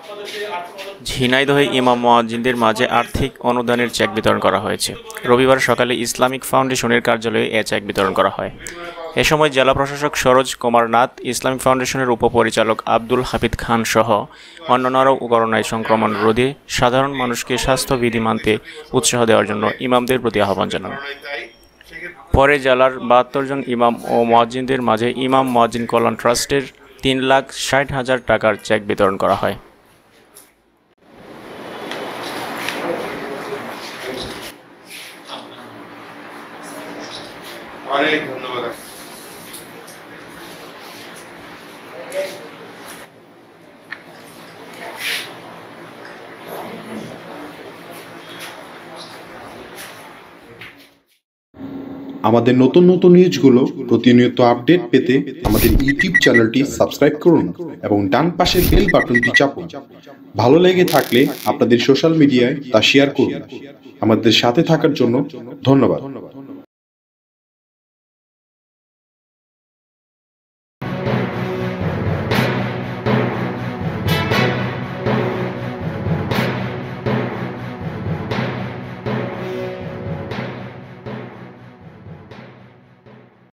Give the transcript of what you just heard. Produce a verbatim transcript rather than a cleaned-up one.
ঝিনাইদহে ইমাম মুয়াজ্জিনদের মাঝে আর্থিক অনুদানের চেক বিতরণ করা হয়েছে। রবিবার সকালে ইসলামিক ফাউন্ডেশনের কার্যালয়ে এ চেক বিতরণ করা হয়। এ সময় জেলা প্রশাসক সরোজ কুমার নাথ, ইসলামিক ফাউন্ডেশনের উপপরিচালক আব্দুল হাফিদ খান সহ অন্যান্যরাও করোনায় সংক্রমণ রোধে সাধারণ মানুষকে স্বাস্থ্যবিধি মানতে উৎসাহ দেওয়ার জন্য ইমামদের প্রতি আহ্বান জানান। পরে জেলার বাহাত্তর জন ইমাম ও মুয়াজ্জিনদের মাঝে ইমাম মুয়াজ্জিন কল্যাণ ট্রাস্টের তিন লাখ ষাট হাজার টাকার চেক বিতরণ করা হয়। অনেক ধন্যবাদ। আমাদের নতুন নতুন নিউজগুলো প্রতিনিয়ত আপডেট পেতে আমাদের ইউটিউব চ্যানেলটি সাবস্ক্রাইব করুন এবং ডান পাশের বেল বাটনটি চাপুন। ভালো লেগে থাকলে আপনাদের সোশ্যাল মিডিয়ায় তা শেয়ার করুন। আমাদের সাথে থাকার জন্য ধন্যবাদ।